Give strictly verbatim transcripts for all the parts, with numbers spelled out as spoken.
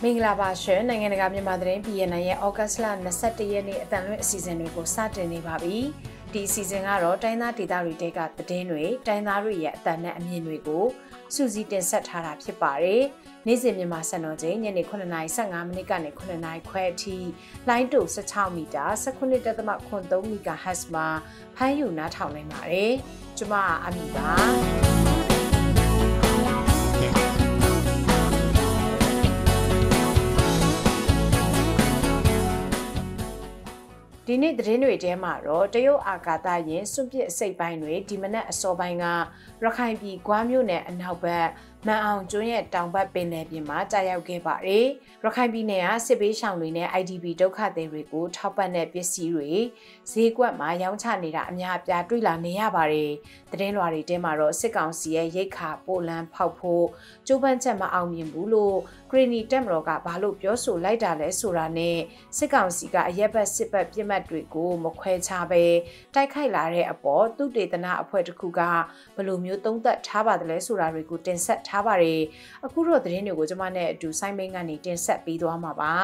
မင်္ဂလာပါရှင်နိုင်ငံတကာမြန်မာသတင်း B N I ရဲ့ August လ၂၁ရက်နေ့အတန်လွင့်အစီအစဉ်တွေကိုစတင်နေပါပြီ။ဒီအစီအစဉ်ကတော့တိုင်းသားဒေသတွေတဲကသတင်းတွေတိုင်းသားတွေရဲ့အတန်နဲ့အမြင်တွေကိုစူးစီးတင်ဆက်ထားတာဖြစ်ပါတယ်။နေ့စဉ်မြန်မာစံတော်ချိန်ညနေခုနှစ်နာရီဆယ့်ငါးမိနစ်ကနေခုနှစ်နာရီခွဲအထိလိုင်းတူ၁၆မီတာ၁၉.၃ မီဂါဟတ်ဇ်မှာဖမ်းယူနားထောင်နိုင်ပါတယ်။ကျွန်မအမီပါ။ဒီနေ့သတင်းတွေထဲမှာတော့တရုတ်အာကာသယာဉ်စွန့်ပစ်အစိပ်ပိုင်းတွေဒီမနက်အစောပိုင်းကရခိုင်ပြည်ဂွားမြို့နယ်အနောက်ဘက်မန်အောင်ကျွန်းရဲ့တောင်ဘက်ပင်လယ်ပြင်မှာကြာရောက်ခဲ့ပါတယ်။ရခိုင်ပြည်နယ်ကစစ်ဘေးရှောင်တွေနဲ့ I D P ဒုက္ခသည်တွေကိုထောက်ပံ့တဲ့ပစ္စည်းတွေဈေးကွက်မှာရောင်းချနေတာအများအပြားတွေ့လာနေရပါတယ်။သတင်းလွှာတွေထဲမှာတော့စစ်ကောင်စီရဲ့ရိတ်ခါပိုလန်ဖောက်ဖို့ကျိုးပန်းချက်မအောင်မြင်ဘူးလို့ဂရီနီတက်မတော်ကဘာလို့ပြောဆိုလိုက်တာလဲဆိုတာနဲ့စစ်ကောင်စီကအရက်ဘက်စစ်ဘက်ပြစ်မှတ်တွေကိုမခွဲခြားပဲတိုက်ခိုက်လာတဲ့အပေါ်သူတေသနာအဖွဲ့တစ်ခုကဘယ်လိုမျိုးသုံးသပ်ထားပါတယ်လဲဆိုတာတွေကိုတင်ဆက်ထားပါတယ်အခုတော့သတင်းတွေကိုကျွန်မနဲ့အတူဆိုင်းမင်းကနေတင်ဆက်ပေးသွားမှာပါ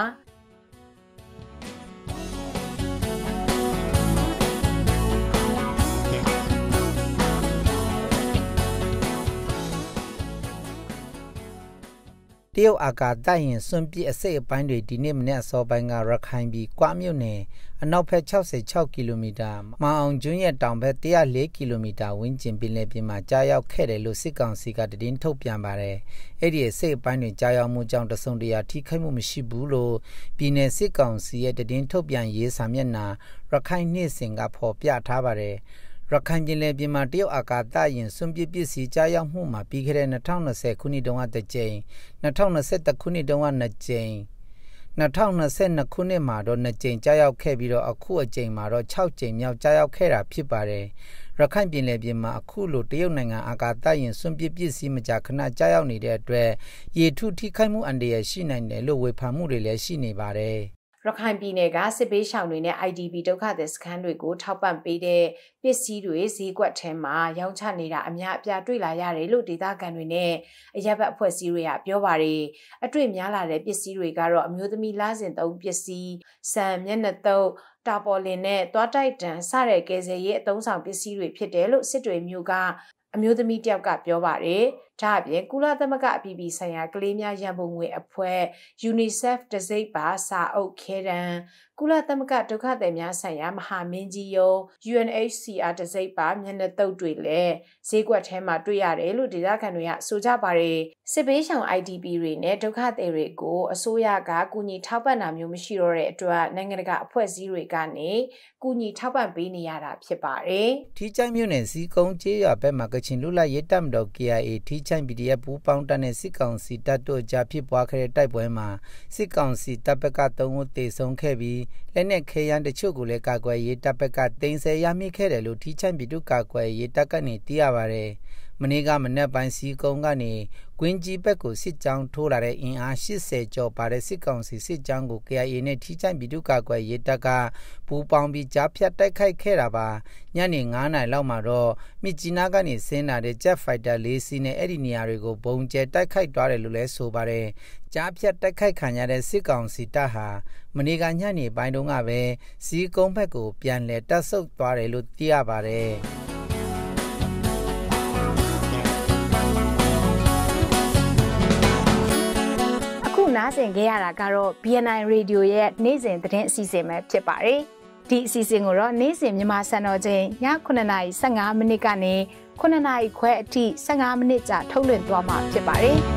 တရုတ်အာကာသယာဉ်စွန့်ပစ်အစိပ်အပိုင်းတွေဒီနေ့မနေ့အစောပိုင်းကရခိုင်ပြည်ကွာမြို့နယ်အနောက်ဘက်၆၆ကီလိုမီတာမန်အောင်ကျွန်းရဲ့တောင်ဘက်၁၀၄ကီလိုမီတာဝန်းကျင်ပင်လယ်ပြင်မှာကြားရောက်ခဲ့တယ်လို့စစ်ကောင်စီကသတင်းထုတ်ပြန်ပါတယ်။အဲ့ဒီအစိပ်အပိုင်းတွေကြားရောက်မှုကြောင့်တစုံတရာထိခိုက်မှုမရှိဘူးလို့ပြည်နယ်စစ်ကောင်စီရဲ့သတင်းထုတ်ပြန်ရေးစာမျက်နှာရခိုင်နေ့စဉ်ကဖော်ပြထားပါတယ်။ရခိုင်ပြည်နယ်ပြည်မှာတရုတ်အာကာသယာဉ်စွန့်ပစ်ပစ္စည်းကြားရောက်မှုမှာပြီးခဲ့တဲ့၂၀၂၀ခုနှစ်တုန်းကတစ်ကြိမ်၂၀၂၁ခုနှစ်တုန်းကနှစ်ကြိမ်၂၀၂၂ခုနှစ်မှာတော့နှစ်ကြိမ်ကြားရောက်ခဲ့ပြီးတော့အခုအကြိမ်မှာတော့၆ကြိမ်မြောက်ကြားရောက်ခဲ့တာဖြစ်ပါတယ်ရခိုင်ပြည်နယ်ပြည်မှာအခုလိုတရုတ်နိုင်ငံအာကာသယာဉ်စွန့်ပစ်ပစ္စည်းမကြာခဏကြားရောက်နေတဲ့အတွက်ရေထုထိခိုက်မှုအန္တရာယ်ရှိနိုင်တယ်လို့ဝေဖန်မှုတွေလည်းရှိနေပါတယ်ရခိုင်ပြည်နယ်ကစစ်ဘေးရှောင်တွေနဲ့ I D P ဒုက္ခသည်စခန်းတွေကိုထောက်ပံ့ပေးတဲ့ပစ္စည်းတွေဈေးကွက်ထဲမှာရောင်းချနေတာအများအပြားတွေ့လာရတယ်လို့ဒေသခံတွေနဲ့အရက်ဘက်အဖွဲ့အစည်းတွေကပြောပါတယ်အတွေ့များလာတဲ့ပစ္စည်းတွေကတော့အမျိုးသမီးလားစင်သုံးပစ္စည်းဆန်မျက်နှာသုတ်တာပေါ်လင်နဲ့သွားတိုက်တန်စတဲ့ကယ်ဆယ်ရေးအသုံးဆောင်ပစ္စည်းတွေဖြစ်တယ်လို့စစ်တွေမျိုးကအမျိုးသမီးတယောက်ကပြောပါတယ်ဒါအပြင်ကုလသမဂ္ဂအပြည်ပြည်ဆိုင်ရာကလေးများရန်ပုံငွေအဖွဲ့ UNICEF တစိပ်ပါစာအုပ်ခဲတံကုလသမဂ္ဂဒုက္ခသည်များဆိုင်ရာမဟာမင်းကြီးရုံး U N H C R တစိပ်ပါမျက်နှာသုတ်တွေလည်းဈေးကွက်ထဲမှာတွေ့ရတယ်လို့ဒေသခံတွေကဆိုကြပါတယ်စစ်ဘေးရှောင် I D P တွေနဲ့ဒုက္ခသည်တွေကိုအစိုးရကကူညီထောက်ပံ့တာမျိုးမရှိတော့တဲ့အတွက်နိုင်ငံတကာအဖွဲ့အစည်းတွေကနေကူညီထောက်ပံ့ပေးနေရတာဖြစ်ပါတယ်ထီးချိုင်းမြို့နယ်စီကုန်းကျေးရွာဘက်မှာကချင်လူလိုက်ရေးတပ်မတော် K I A ထီးချိုင်း P D F ပူးပေါင်းတပ်နဲ့စစ်ကောင်စီတပ်တို့ကြားဖြစ်ပွားခဲ့တဲ့တိုက်ပွဲမှာစစ်ကောင်စီတပ်ဘက်ကသုံးဦးသေဆုံးခဲ့ပြီးလက်နက်ခဲယမ်းတချို့ကိုလည်းကာကွယ်ရေးတပ်ဘက်ကတင်ဆက်ရမိခဲ့တယ်လို့ထီးချိုင်းပြည်သူ့ကာကွယ်ရေးတပ်ကနေသိရပါတယ်။မနေ့ကမနက်ပိုင်းစီကုန်းကနေကွင်းကြီးဘက်ကိုစစ်ကြောင်းထိုးလာတဲ့အင်အား၈၀ကျော်ပါတဲ့စစ်ကောင်စီစစ်ကြောင်းကို K I A နဲ့ထီးချိုင်းပြည်သူ့ကာကွယ်ရေးတပ်ကပူးပေါင်းပြီးကြားဖြတ်တိုက်ခိုက်ခဲ့တာပါ။ညနေ၅နာရီလောက်မှာတော့မြစ်ကြီးနားကနေဆင်းလာတဲ့ Jet Fighter ၄စီးနဲ့အဲ့ဒီနေရာတွေကိုဘုံကျဲတိုက်ခိုက်သွားတယ်လို့လည်းဆိုပါတယ်။ကြားဖြတ်တိုက်ခိုက်ခံရတဲ့စစ်ကောင်စီတပ်ဟာမနေ့ကညနေပိုင်းတုန်းကပဲစီကုန်းဘက်ကိုပြန်လည်တပ်ဆုပ်သွားတယ်လို့သိရပါတယ်။နားဆင်ခဲ့ရတာကတော့ B N I Radio ရဲ့နေ့စဉ်သတင်းအစီအစဉ်ပဲဖြစ်ပါတယ်။ဒီအစီအစဉ်ကိုတော့နေ့စဉ်မြန်မာစံတော်ချိန်ညခုနှစ်နာရီဆယ့်ငါးမိနစ်ကနေခုနှစ်နာရီခွဲအထိဆယ့်ငါးမိနစ်ကြာထုတ်လွှင့်သွားမှာဖြစ်ပါတယ်။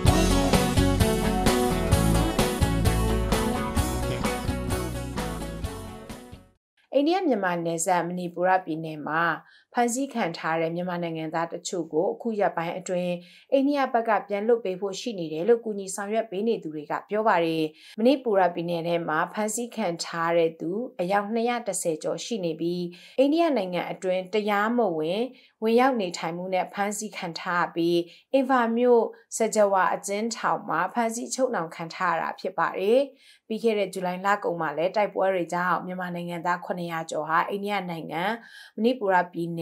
အိန္ဒိယမြန်မာနယ်စပ်မဏိပူရပြည်နယ်မှာဖမ်းဆီးခံထားတဲ့မြန်မာနိုင်ငံသားတချို့ကိုအခုရက်ပိုင်းအတွင်းအိန္ဒိယဘက်ကပြန်လွတ်ပေးဖို့ရှိနေတယ်လို့ကူညီဆောင်ရွက်ပေးနေသူတွေကပြောပါတယ်။မဏိပူရပြည်နယ်ထဲမှာဖမ်းဆီးခံထားတဲ့သူအယောက်၂၁၀ကျော်ရှိနေပြီးအိန္ဒိယနိုင်ငံအတွင်းတရားမဝင်ဝင်ရောက်နေထိုင်မှုနဲ့ဖမ်းဆီးခံထားပြီးအင်ဖာမြို့စကြဝဠာအကျဉ်းထောင်မှာဖမ်းဆီးချုပ်နှောင်ခံထားရတာဖြစ်ပါတယ်။ပြီးခဲ့တဲ့ဇူလိုင်လကုန်မှာလည်းတိုက်ပွဲတွေကြောင့်မြန်မာနိုင်ငံသားခုနှစ်ရာကျော်ဟာအိန္ဒိယနိုင်ငံမဏိပူရပြည်နယ်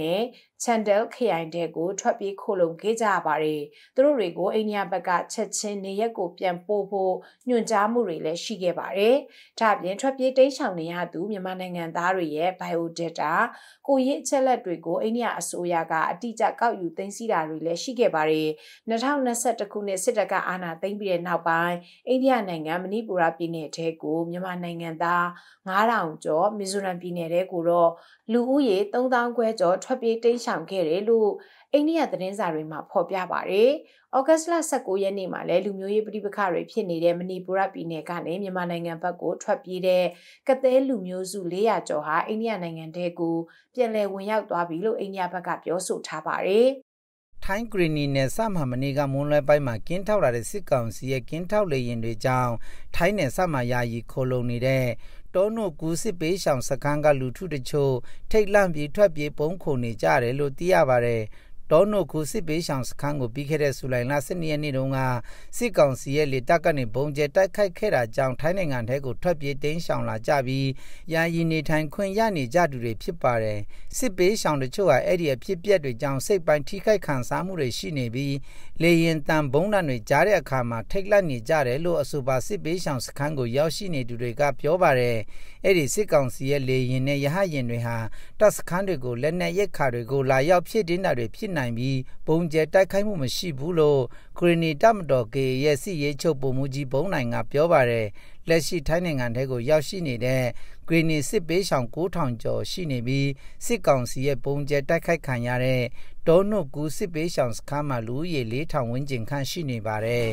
နယ်ချန်ဒဲလ်ခရိုင်တဲကိုထွက်ပြေးခိုလုံခဲ့ကြပါတယ်သူတို့တွေကိုအိန္ဒိယဘက်ကချက်ချင်းနေရက်ကိုပြန်ပို့ဖို့ညွှန်ကြားမှုတွေလည်းရှိခဲ့ပါတယ်ဒါ့အပြင်ထွက်ပြေးတိမ်းရှောင်နေရသူမြန်မာနိုင်ငံသားတွေရဲ့ biodata ကိုရေးအချက်လက်တွေကိုအိန္ဒိယအစိုးရကအတိအကျကောက်ယူသိမ်းဆည်းတာတွေလည်းရှိခဲ့ပါတယ်၂၀၂၁ခုနှစ်စစ်တပ်ကအာဏာသိမ်းပြီးတဲ့နောက်ပိုင်းအိန္ဒိယနိုင်ငံမဏိပူရပြည်နယ်ထဲကိုမြန်မာနိုင်ငံသားငါးထောင်ကျော်မီဇိုရမ်ပြည်နယ်ထဲကိုတော့လူဦးရေသုံးသောင်းခွဲကျော်ထွက်ပြေးတိမ်းရှောင်ခဲ့တယ်လို့အိန္ဒိယသတင်းစာတွေမှာဖော်ပြပါတယ်။ဩဂတ်စ်လ၁၉ရက်နေ့မှာလည်းလူမျိုးရေးပဋိပက္ခတွေဖြစ်နေတဲ့မဏိပူရပြည်နယ်ကနေမြန်မာနိုင်ငံဘက်ကိုထွက်ပြေးတဲ့ကသဲလူမျိုးစု၄ရာကျော်ဟာအိန္ဒိယနိုင်ငံထဲကိုပြန်လည်ဝင်ရောက်သွားပြီလို့အိန္ဒိယဘက်ကပြောဆိုထားပါတယ်။ထိုင်းဂရီနီနယ်စမှမနေ့ကမွန်းလွဲပိုင်းမှာကင်းထောက်လာတဲ့စစ်ကောင်စီရဲ့ကင်းထောက်လေရင်တွေကြောင့်ထိုင်းနယ်စမှယာယီခိုလုံနေတဲ့တောနုကူစစ်ပေးရှောင်စခန်းကလူထုတချို့ထိတ်လန့်ပြီးထွက်ပြေးပုံခုန်နေကြတယ်လို့သိရပါတယ်တောနုကူစစ်ပေးရှောင်စခန်းကိုပြီးခဲ့တဲ့ဇူလိုင်လ၁၂ရက်နေ့တုန်းကစစ်ကောင်စီရဲ့လေတပ်ကနေဘုံကျဲတိုက်ခိုက်ခဲ့တာကြောင့်ထိုင်းနိုင်ငံထဲကိုထွက်ပြေးတိမ်းရှောင်လာကြပြီးယာယီနေထိုင်ခွင့်ရနေကြသူတွေဖြစ်ပါတယ်စစ်ပေးရှောင်တချို့ဟာအဲ့ဒီအဖြစ်ပြက်တွေကြောင့်စိတ်ပိုင်းထိခိုက်ခံစားမှုတွေရှိနေပြီးလေရင်တန်ဘုံတံတွေကြားတဲ့အခါမှာထိတ်လန့်နေကြတယ်လို့အဆိုပါစစ်ပေးရှောင်စခန်းကိုရောက်ရှိနေသူတွေကပြောပါတယ်အဲ့ဒီစစ်ကောင်စီရဲ့လေရင်နဲ့ရဟရင်တွေဟာတပ်စခန်းတွေကိုလက်နက်ရိတ်ခါတွေကိုလာရောက်ဖြစ်တင်းတာတွေဖြစ်နိုင်ပြီးပုံကျဲတိုက်ခိုက်မှုမရှိဘူးလို့ခရီနီတမတော်ကေရဲ့စစ်ရေးချုပ်ပုံမူကြီးဘုံနိုင်ကပြောပါတယ်လက်ရှိထိုင်းနိုင်ငံထဲကိုရောက်ရှိနေတဲ့ဂရီနီစစ်ပေးရှောင်၉ထောင်ကျော်ရှိနေပြီးစစ်ကောင်စီရဲ့ပုံကျဲတိုက်ခိုက်ခံရတဲ့တောနုကူစစ်ပေးရှောင်စခန်းမှာလူဦးရေ၄ထောင်ဝန်းကျင်ခန့်ရှိနေပါတယ်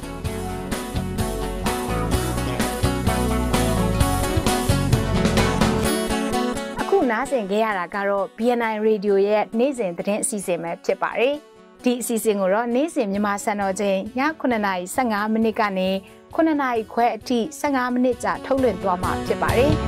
နားဆင်ခဲ့ရတာကတော့ ဘီ အန် အိုင် Radio ရဲ့နေ့စဉ်သတင်းအစီအစဉ်ပဲဖြစ်ပါတယ်။ဒီအစီအစဉ်ကိုတော့နေ့စဉ်မြန်မာစံတော်ချိန်ညခုနှစ်နာရီ၁၅မိနစ်ကနေခုနှစ်နာရီခွဲအထိ၁၅မိနစ်ကြာထုတ်လွှင့်သွားမှာဖြစ်ပါတယ်။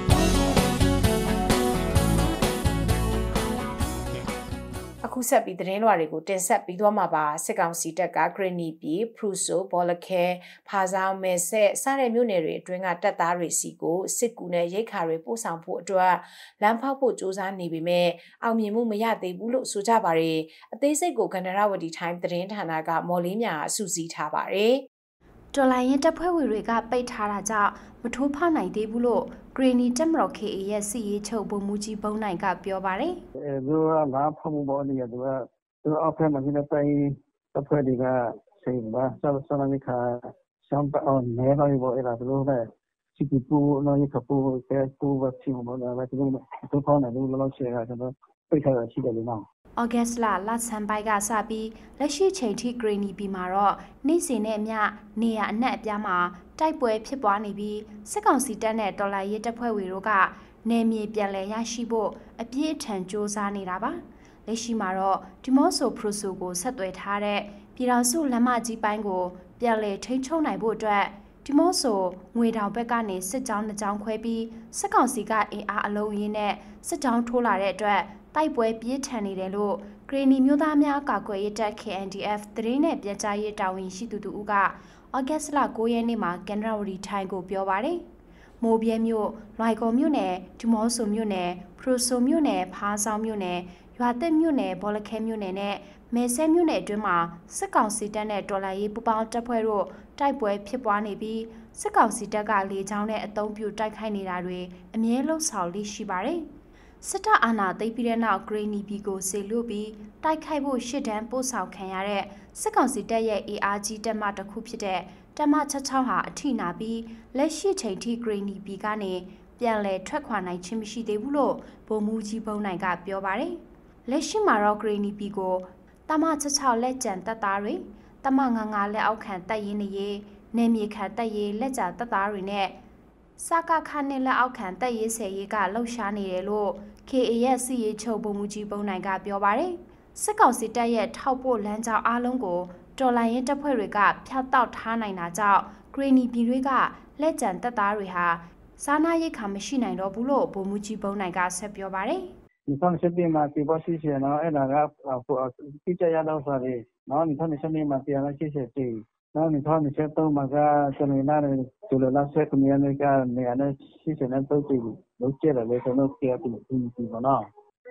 အခုဆက်ပြီးသတင်းလွှာတွေကိုတင်ဆက်ပြီးသွားမှာပါစစ်ကောင်စီတပ်ကဂရနီပြည်ဖရူဆိုဘောလခဲဖာဇောင်းမဲဆက်စတဲ့မြို့နယ်တွေအတွင်းကတပ်သားတွေစီကိုစစ်ကူနဲ့ရိတ်ခါတွေပို့ဆောင်ဖို့အတွက်လမ်းဖောက်ဖို့စ조사နေပေမဲ့အောင်မြင်မှုမရသေးဘူးလို့ဆိုကြပါတယ်အသေးစိတ်ကိုကန္နရဝတီထိုင်းသတင်းဌာနကမော်လေးမြာအစုစည်းထားပါတယ်တော်လိုင်းရင်တပ်ဖွဲ့ဝင်တွေကပိတ်ထားတာကြောင့်မထိုးဖောက်နိုင်သေးဘူးလို့ဂရီနီတက်မတော် ကေအေ ရဲ့စီရေးချုပ်ဗိုလ်မှူးကြီးဘုံနိုင်ကပြောပါတယ်။အဲသူကလာဖမှုပေါ်နေရသူကသူအောက်ဖက်မှာနေတဲ့တိုင်းတပ်ဖွဲ့တွေကစိတ်ပါဆောက်ဆောက်နေခါရှမ်းပေါ့နဲပါဘောအဲ့ဒါသူတို့နဲ့စီပူပူနော်ရခပူကဲပူဝချီမဘောဒါသူတို့သူဖောင်းနေလို့လောက်ချေကကျွန်တော်ပိတ်ထားတာရှိတယ်လို့နော်။ဩဂတ်စ်လလဆန်ပိုက်ကစပြီးလက်ရှိချိန်ထိဂရီနီပြည်မှာတော့နေ့စဉ်နဲ့အမျှနေရအနှံ့အပြားမှာတိုက်ပွဲဖြစ်ပွားနေပြီးစစ်ကောင်စီတပ်နဲ့တော်လှန်ရေးတပ်ဖွဲ့ဝင်တို့ကနေမြေပြန်လည်ရရှိဖို့အပြည့်အထန်စ조사နေတာပါလက်ရှိမှာတော့ဒီမော့ဆိုဖရူဆိုကိုဆက်သွယ်ထားတဲ့ပြည်တော်စုလမ်းမကြီးပိုင်းကိုပြန်လည်ထိန်းချုပ်နိုင်ဖို့အတွက်ဒီမော့ဆိုငွေတောင်ဘက်ကနေစစ်ကြောင်းနှစ်ကြောင်းခွဲပြီးစစ်ကောင်စီကအင်အားအလုံးရင်းနဲ့စစ်ကြောင်းထိုးလာတဲ့အတွက်တိုက်ပွဲပြင်းထန်နေတယ်လို့ဂရီနီမျိုးသားများကာကွယ်ရေးတပ် ကေ အန် ဒီ အက်ဖ် သတင်းနဲ့ပြန်ကြားရေးတာဝန်ရှိသူတူဦးကဩဂတ်စ်လ၉ရက်နေ့မှာကန်နရဝတီထိုင်းကိုပြောပါတယ်။မိုးပြဲမြို့လွိုင်ကော်မြို့နယ်ဒီမော့ဆိုမြို့နယ်ဖရူဆိုမြို့နယ်ဖားဆောင်မြို့နယ်ရွာသက်မြို့နယ်ဘောလခဲမြို့နယ်နဲ့မဲဆဲမြို့နယ်အတွင်းမှာစစ်ကောင်စီတပ်နဲ့တော်လှန်ရေးပူးပေါင်းတပ်ဖွဲ့တို့တိုက်ပွဲဖြစ်ပွားနေပြီးစစ်ကောင်စီတပ်ကလေကြောင်းနဲ့အုံပြုတိုက်ခိုက်နေတာတွေအမြဲလှုပ်ဆောင်လိရှိပါတယ်။စစ်တပ်အာဏာသိမ်းပြီးတဲ့နောက်ဂရီနီပြည်ကိုဆေလွတ်ပြီးတိုက်ခိုက်ဖို့ရှစ်တန်းပို့ဆောင်ခံရတဲ့စစ်ကောင်စီတပ်ရဲ့ အေး အား ကြီးတပ်မတစ်ခုဖြစ်တဲ့တပ်မ၆၆ဟာအထိနာပြီးလက်ရှိချိန်ထိဂရီနီပြည်ကနေပြန်လည်ထွက်ခွာနိုင်ခြင်းမရှိသေးဘူးလို့ဗိုလ်မှူးကြီးဘုံနိုင်ကပြောပါတယ်။လက်ရှိမှာတော့ဂရီနီပြည်ကိုတမ၆၆လက်ကျန်တပ်သားတွေတမငါးငါးလက်အောက်ခံတပ်ရင်းတွေနေမြေခံတပ်ရေးလက်ကျန်တပ်သားတွေနဲ့စကခနဲ့လက်အောက်ခံတပ်ရေးဆယ်ရေးကလှုပ်ရှားနေတယ်လို့ ကေ အေ ရဲ့စီရေးချုပ်ဗိုလ်မှူးကြီးဘုံနိုင်ကပြောပါတယ်။စစ်ကောင်စီတပ်ရဲ့ထောက်ပို့လမ်းကြောင်းအားလုံးကိုတော်လိုင်းရင်တပ်ဖွဲ့တွေကဖျက်တောက်ထားနိုင်တာကြောင့်ဂရီနီပြည်တွေကလက်ကျန်တပ်သားတွေဟာစားနာရိတ်ခါမရှိနိုင်တော့ဘူးလို့ဗိုလ်မှူးကြီးဘုံနိုင်ကဆက်ပြောပါတယ်။ဒီဆောင်စစ်တီမှာပြပါရှိချင်တော့အဲ့ဒါကပြကြရတော့ဆိုရင်နော်ဒီဆောင်စစ်တီမှာပြန်လာရှိချင်တယ်နော်ဒီဆောင်စစ်တော့မှာကစနေနေ့ကျလိုလာဆက်ကနေကနေကနေရှိချင်တဲ့တုတ်တီလို့ကျတယ်လေကျွန်တော်ပြပြပြီးပါနော်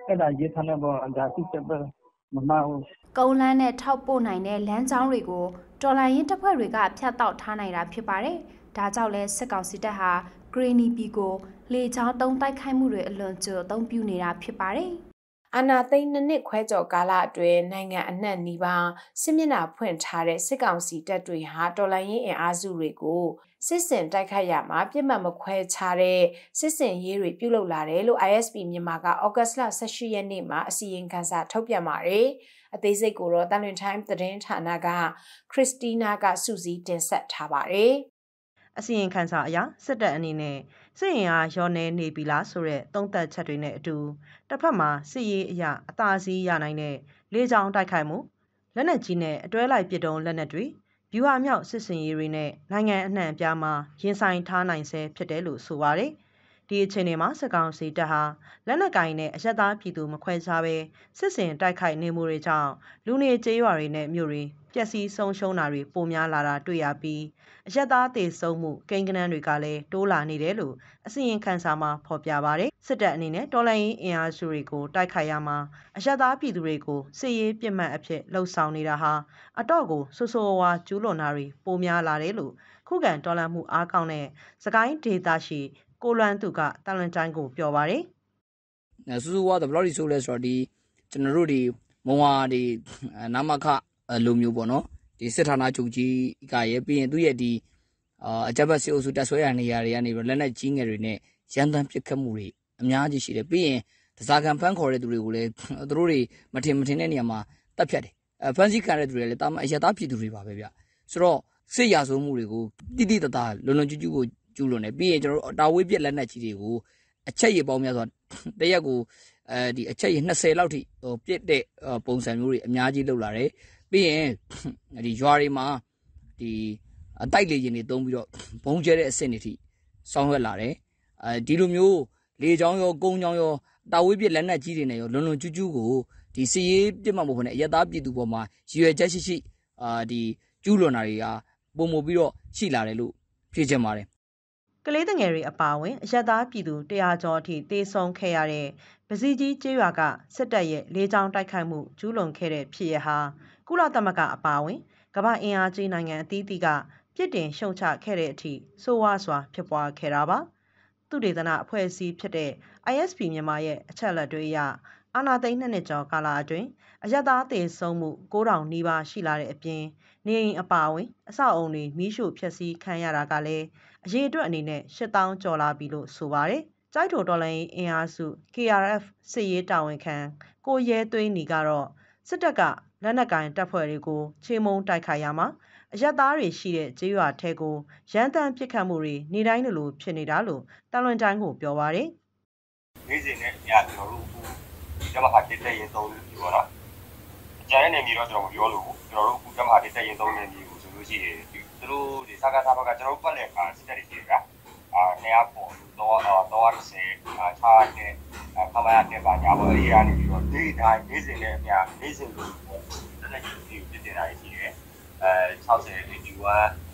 အဲ့ဒါရေးထားတဲ့ဘောအဒါတိကျပဲမမအောင်ကုန်းလန်းနဲ့ထောက်ပို့နိုင်တဲ့လမ်းကြောင်းတွေကိုတော်လိုင်းရင်တပ်ဖွဲ့တွေကဖျက်တောက်ထားနိုင်တာဖြစ်ပါတယ်။ဒါကြောင့်လဲစစ်ကောင်စီတပ်ဟာဂရီနီပီကိုလေကြောင်းတုံးတိုက်ခိုက်မှုတွေအလွန်ကျွံအသုံးပြုနေတာဖြစ်ပါတယ်။အာနာသိန်းနှစ်နှစ်ခွဲကျော်ကာလအတွင်းနိုင်ငံအနှံ့နီးပါးစစ်မျက်နှာဖွင့်ထားတဲ့စစ်ကောင်စီတပ်တွေဟာတော်လိုင်းရင်အင်အားစုတွေကိုစစ်စင်တိုက်ခိုက်ရမှာပြစ်မှတ်မခွဲခြားတဲ့စစ်စင်ရေးတွေပြုလုပ်လာတယ်လို့ I S P မြန်မာကဩဂတ်စ်လဆယ့်ရှစ်ရက်နေ့မှာအစီရင်ခံစာထုတ်ပြန်ပါတယ်။အသေးစိတ်ကိုတော့တန်လွင် time သတင်းဌာနကခရစ္စတီနာကစုစည်းတင်ဆက်ထားပါတယ်။အစီရင်ခံစာအရစစ်တပ်အနေနဲ့စစ်ရင်အားရောနေနေပြီလားဆိုတဲ့သုံးသပ်ချက်တွေနဲ့အတူတစ်ဖက်မှာစစ်ရေးအရာအသာစီးရနိုင်တဲ့လေကြောင်းတိုက်ခိုက်မှုလက်နက်ကြီးနဲ့အတွဲလိုက်ပစ်တုံးလက်နက်တွေဗျူဟာမြောက်စစ်စင်ရေးတွေနဲ့နိုင်ငံအနှံ့အပြားမှာရင်ဆိုင်ထားနိုင်ဆဲဖြစ်တယ်လို့ဆိုပါတယ်။ဒီအခြေအနေမှာစစ်ကောင်စီတပ်ဟာလက်နက်ကိုင်နဲ့အရက်သားပြည်သူမခွဲခြားပဲစစ်စင်တိုက်ခိုက်နေမှုတွေကြောင့်လူနေကျေးရွာတွေနဲ့မြို့တွေပျက်စီးဆုံးရှုံးတာတွေပိုများလာတာတွေ့ရပြီးအရက်သားတေဆုံးမှုကိန်းဂဏန်းတွေကလည်းတိုးလာနေတယ်လို့အစီရင်ခံစာမှာဖော်ပြပါတယ်။စစ်တပ်အနေနဲ့တော်လှန်ရေးအင်အားစုတွေကိုတိုက်ခိုက်ရမှာအရက်သားပြည်သူတွေကိုစစ်ရေးပြစ်မှတ်အဖြစ်လှုံ့ဆော်နေတာဟာအတော့ကိုဆိုးဆိုးဝါးကျူးလွန်တာတွေပိုများလာတယ်လို့ခုခံတော်လှန်မှုအားကောင်းတဲ့စကိုင်းဒေသရှိကိုလွမ်းသူကတန်လွင်တိုင်းကိုပြောပါတယ်။ဆိုးဆိုးဝါးတော့ဘယ်လိုဆိုလဲဆိုတော့ဒီကျွန်တော်တို့ဒီမုံဝါဒီနမခလိုမျိုးပေါ့နော်ဒီစစ်ဌာနချုပ်ကြီးကရဲ့ပြီးရင်သူ့ရဲ့ဒီအာအကြမ်းဖက်စစ်အုပ်စုတပ်ဆွဲရနေရာတွေကနေပြီးလက်နက်ကြီးငယ်တွေနဲ့ရန်တမ်းပစ်ခတ်မှုတွေအများကြီးရှိတယ်ပြီးရင်တစားကံဖမ်းခေါ်တဲ့သူတွေကိုလည်းသူတို့တွေမထင်မထင်တဲ့နေရာမှာတပ်ဖြတ်တယ်အဲဖမ်းဆီးခံတဲ့သူတွေလည်းတာမန်အရသားပြည်သူတွေပါပဲဗျဆိုတော့စစ်ရာဇဝမှုတွေကိုတိတိတသားလွန်လွန်ကျူးကျူးကိုကျူးလွန်တယ်ပြီးရင်ကျွန်တော်တို့တာဝေးပြက်လက်နက်ကြီးတွေကိုအချက်ရည်ပေါင်းများစွာတရက်ကိုအဲဒီအချက်ရည်နှစ်ဆယ်လောက်ထိဟိုပြစ်တဲ့ပုံစံမျိုးတွေအများကြီးလုပ်လာတယ်ပြီးရင်ဒီရွာတွေမှာဒီအတိုက်လေရင်တွေတုံးပြီးတော့ဘုံကျဲတဲ့အဆင့်တွေထိဆောင်းရွက်လာတယ်အဲဒီလိုမျိုးလေချောင်းရောကုန်းချောင်းရောတာဝေးပြက်လက်နက်ကြီးတွေနဲ့ရောလွန်လွန်ကျူးကျူးကိုဒီစီရေးပြစ်မှတ်မဟုတ်ဘဲနဲ့အရသားပြည်သူပေါ်မှာရည်ရွယ်ချက်ရှိရှိအာဒီကျူးလွန်တာတွေကပုံမှုပြီးတော့ရှိလာတယ်လို့ဖြေချင်ပါတယ်ကလေးငယ်တွေအပါအဝင်အရက်သားပြည်သူတရာကျော်အထိတေဆုံးခဲ့ရတဲ့ပစီကြီးကျေးရွာကစစ်တပ်ရဲ့လေကြောင်းတိုက်ခိုက်မှုကျူးလွန်ခဲ့တဲ့ဖြစ်ရဟာကုလသမဂ္ဂအပါအဝင်ကမ္ဘာအင်အားကြီးနိုင်ငံအသီးသီးကပြစ်တင်ရှုံချခဲ့တဲ့အထိဆိုးဝါးစွာဖြစ်ပွားခဲ့တာပါသူဒေသနာအဖွဲ့အစည်းဖြစ်တဲ့ I S P မြန်မာရဲ့အချက်အလက်တွေအရအာဏာသိမ်းနှစ်နှစ်ကျော်ကာလအတွင်းအရက်သားတေဆုံးမှု၉ထောင်နီးပါးရှိလာတဲ့အပြင်နေအိမ်အပါအဝင်အဆောက်အုံတွေမီးရှို့ဖျက်ဆီးခံရတာကလည်းအရေးအတွက်အနေနဲ့၈သောင်းကျော်လာပြီလို့ဆိုပါတယ်။ကြိုက်ထိုတော်လှန်ရေးအင်အားစု K R F စစ်ရေးတာဝန်ခံကိုရဲသွေးနီကတော့စစ်တပ်ကလက်နက်ကင်တပ်ဖွဲ့တွေကိုချေမှုန်းတိုက်ခိုက်ရမှာအရက်သားတွေရှိတဲ့ကျေးရွာထဲကိုရန်တမ်းပစ်ခတ်မှုတွေနေတိုင်းလိုဖြစ်နေတာလို့တန်လွင်တိုင်းကိုပြောပါတယ်။နေ့စဉ်နဲ့အများကျွန်တော်တို့ဒီကမ္ဘာတစ်တဲ့ရင်သုံးပြီးပေါ့နော်။အကျဉ်းနေပြီးတော့ကျွန်တော်ပြောလို့ကျွန်တော်တို့ကမ္ဘာတစ်တဲ့ရင်သုံးနေပြီကိုဆိုလို့ရှိရင်သူတို့ဒီစကားစားဘက်ကကျွန်တော်တို့ပတ်လည်ကစစ်တပ်တွေရှိတာ။အာနေရာပေါ်တော့တော့တစ်ဆယ်ခြားတဲ့ခမရတဲ့ပါညာပေါ်အေးရနေပြီးတော့ဒီတိုင်းနေ့စဉ်နဲ့အများနေ့စဉ်လိုတက်တဲ့ကြီးကိုပြစ်တင်တာရှိတယ်။အဲ၆၀ eighty-one အဲဟို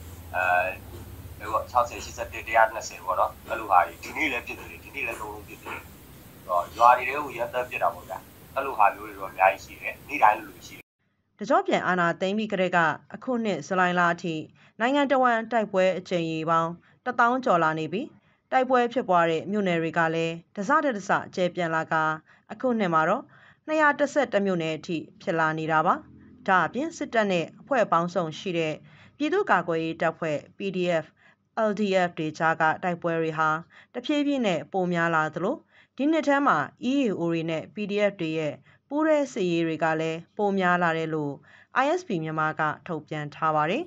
၆၀ eighty-one one twentyပေါ့နော်အဲ့လိုဟာဒီနေ့လည်းဖြစ်တယ်ဒီနေ့လည်းသုံးလုံးဖြစ်တယ်တော့ရွာတွေတွေကိုရန်တပ်ပြတာပေါ့ဗျာအဲ့လိုဟာမျိုးတွေတော့အများကြီးရှိတယ်နေ့တိုင်းလိုလိုရှိတယ်တကြော့ပြန်အာဏာသိမ်းပြီးကတည်းကအခုနှစ်ဇူလိုင်လအထိနိုင်ငံတော်ဝန်တိုက်ပွဲအကြိမ်ရေပေါင်းတစ်သောင်းကျော်လာနေပြီတိုက်ပွဲဖြစ်ပွားတဲ့မြို့နယ်တွေကလည်းတစတဲ့တစကျဲပြန်လာကအခုနှစ်မှာတော့two hundred elevenမြို့နယ်အထိဖြစ်လာနေတာပါဒါအပြင်စစ်တပ်နဲ့အဖွဲ့ပေါင်းစုံရှိတဲ့ပြည်သူ့ကာကွယ်ရေးတပ်ဖွဲ့ P D F L D F တွေကြားကတိုက်ပွဲတွေဟာတဖြည်းဖြည်းနဲ့ပိုများလာသလိုဒီနှစ်ထဲမှာ E A O တွေနဲ့ P D F တွေရဲ့ပူးရဲစစ်ရေးတွေကလည်းပိုများလာတယ်လို့ I S P မြန်မာကထုတ်ပြန်ထားပါတယ်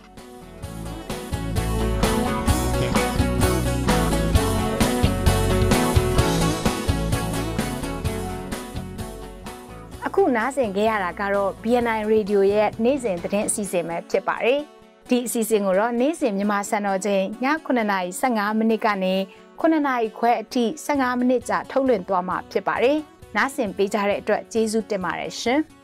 အခုနားဆင်ခဲ့ရတာကတော့ B N I Radio ရဲ့နေ့စဉ်သတင်းအစီအစဉ်ပဲဖြစ်ပါတယ်။ဒီအစီအစဉ်ကိုတော့နေ့စဉ်မြန်မာစံတော်ချိန်ညnineနာရီfifteenမိနစ်ကနေnineနာရီခွဲအထိfifteenမိနစ်ကြာထုတ်လွှင့်သွားမှာဖြစ်ပါတယ်။နားဆင်ပေးကြတဲ့အတွက်ကျေးဇူးတင်ပါတယ်ရှင်။